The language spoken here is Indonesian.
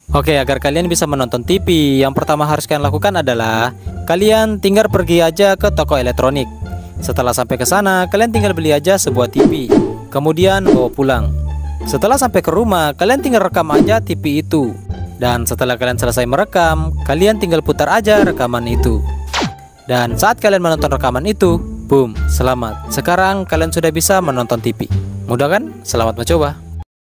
Oke, agar kalian bisa menonton TV, yang pertama harus kalian lakukan adalah kalian tinggal pergi aja ke toko elektronik. Setelah sampai ke sana, kalian tinggal beli aja sebuah TV, kemudian bawa pulang. Setelah sampai ke rumah, kalian tinggal rekam aja TV itu. Dan setelah kalian selesai merekam, kalian tinggal putar aja rekaman itu. Dan saat kalian menonton rekaman itu, boom, selamat. Sekarang kalian sudah bisa menonton TV. Mudah kan? Selamat mencoba.